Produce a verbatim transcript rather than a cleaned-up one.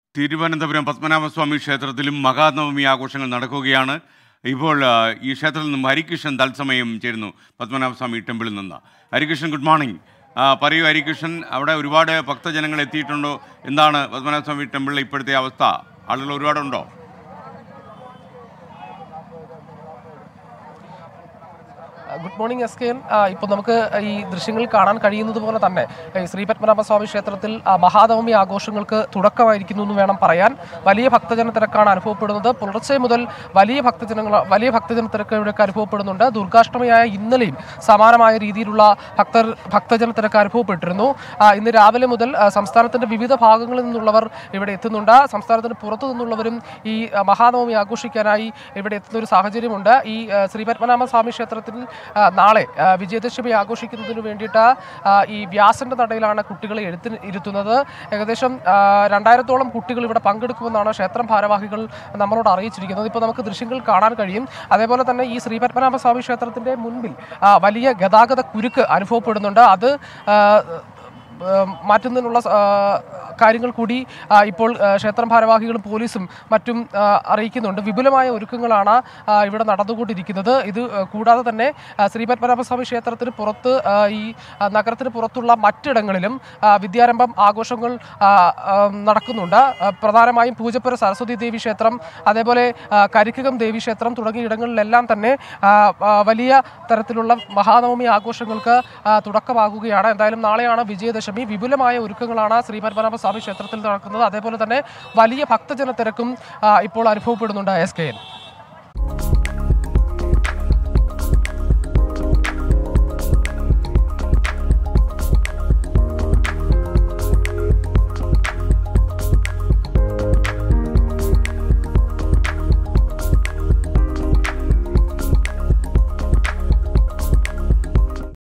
തിരുവനന്തപുരം പത്മനാഭസ്വാമി ക്ഷേത്രത്തിലും മഹാനവമി ആഘോഷങ്ങൾ നടക്കുകയാണ്. ഇപ്പോൾ ഈ ക്ഷേത്രത്തിൽ നിന്നും ഹരികൃഷ്ണൻ തത്സമയം ചേരുന്നു പത്മനാഭസ്വാമി ടെമ്പിളിൽ നിന്ന്. Harikrishnan, good morning. പറയൂ ഹരികൃഷ്ണൻ, അവിടെ ഒരുപാട് ഭക്തജനങ്ങൾ എത്തിയിട്ടുണ്ടോ? എന്താണ് പത്മനാഭസ്വാമി ടെമ്പിളിലെ ഇപ്പോഴത്തെ അവസ്ഥ? ആളുകൾ ഒരുപാടുണ്ടോ? Good morning S K N. ഇപ്പോൾ നമുക്ക് ഈ ദൃശ്യങ്ങൾ കാണാൻ കഴിയുന്നത് പോലെ തന്നെ ശ്രീ പത്മനാഭസ്വാമി ക്ഷേത്രത്തിൽ മഹാനവമി ആഘോഷങ്ങൾക്ക് തുടക്കമായിരിക്കുന്നു എന്ന് വേണം പറയാൻ. വലിയ ഭക്തജന തിരക്കാണ് അനുഭവപ്പെടുന്നത്. പുലർച്ചെ മുതൽ വലിയ ഭക്തജനങ്ങൾ വലിയ ഭക്തജന തിരക്ക് ഇവിടെയൊക്കെ അനുഭവപ്പെടുന്നുണ്ട്. ദുർഗാഷ്ടമിയായ ഇന്നലെയും സമാനമായ രീതിയിലുള്ള ഭക്തർ ഭക്തജന തിരക്ക് അനുഭവപ്പെട്ടിരുന്നു. ഇന്ന് രാവിലെ മുതൽ സംസ്ഥാനത്തിൻ്റെ വിവിധ ഭാഗങ്ങളിൽ നിന്നുള്ളവർ ഇവിടെ എത്തുന്നുണ്ട്. സംസ്ഥാനത്തിന് പുറത്തു നിന്നുള്ളവരും ഈ മഹാനവമി ആഘോഷിക്കാനായി ഇവിടെ എത്തുന്ന ഒരു സാഹചര്യമുണ്ട്. ഈ ശ്രീ പത്മനാഭസ്വാമി ക്ഷേത്രത്തിൽ നാളെ വിജയദശമി ആഘോഷിക്കുന്നതിന് വേണ്ടിയിട്ട് ഈ വ്യാസന്റെ നടയിലാണ് കുട്ടികളെ എഴുത്തി ഇരുത്തുന്നത്. ഏകദേശം രണ്ടായിരത്തോളം കുട്ടികൾ ഇവിടെ പങ്കെടുക്കുമെന്നാണ് ക്ഷേത്രം ഭാരവാഹികൾ നമ്മളോട് അറിയിച്ചിരിക്കുന്നത്. ഇപ്പോൾ നമുക്ക് ദൃശ്യങ്ങൾ കാണാൻ കഴിയും. അതേപോലെ തന്നെ ഈ ശ്രീ പത്മനാഭസ്വാമി ക്ഷേത്രത്തിൻ്റെ മുൻപിൽ വലിയ ഗതാഗത കുരുക്ക് അനുഭവപ്പെടുന്നുണ്ട്. അത് മാറ്റുന്നതിനുള്ള കാര്യങ്ങൾ കൂടി ഇപ്പോൾ ക്ഷേത്രം ഭാരവാഹികളും പോലീസും മറ്റും അറിയിക്കുന്നുണ്ട്. വിപുലമായ ഒരുക്കങ്ങളാണ് ഇവിടെ നടന്നുകൊണ്ടിരിക്കുന്നത്. ഇത് കൂടാതെ തന്നെ ശ്രീ പത്മനാഭസ്വാമി ക്ഷേത്രത്തിന് പുറത്ത് ഈ നഗരത്തിന് പുറത്തുള്ള മറ്റിടങ്ങളിലും വിദ്യാരംഭം ആഘോഷങ്ങൾ നടക്കുന്നുണ്ട്. പ്രധാനമായും പൂജപ്പുര സരസ്വതി ദേവി ക്ഷേത്രം, അതേപോലെ കരിക്കകം ദേവി ക്ഷേത്രം തുടങ്ങിയ ഇടങ്ങളിലെല്ലാം തന്നെ വലിയ തരത്തിലുള്ള മഹാനവമി ആഘോഷങ്ങൾക്ക് തുടക്കമാകുകയാണ്. എന്തായാലും നാളെയാണ് വിജയദശമി. വിപുലമായ ഒരുക്കങ്ങളാണ് ശ്രീ പത്മനാഭസ്വാമി ക്ഷേത്രത്തിൽ നടക്കുന്നത്. അതേപോലെ തന്നെ വലിയ ഭക്തജന തിരക്കും ഇപ്പോൾ അനുഭവപ്പെടുന്നുണ്ട് എസ് കെ എൻ.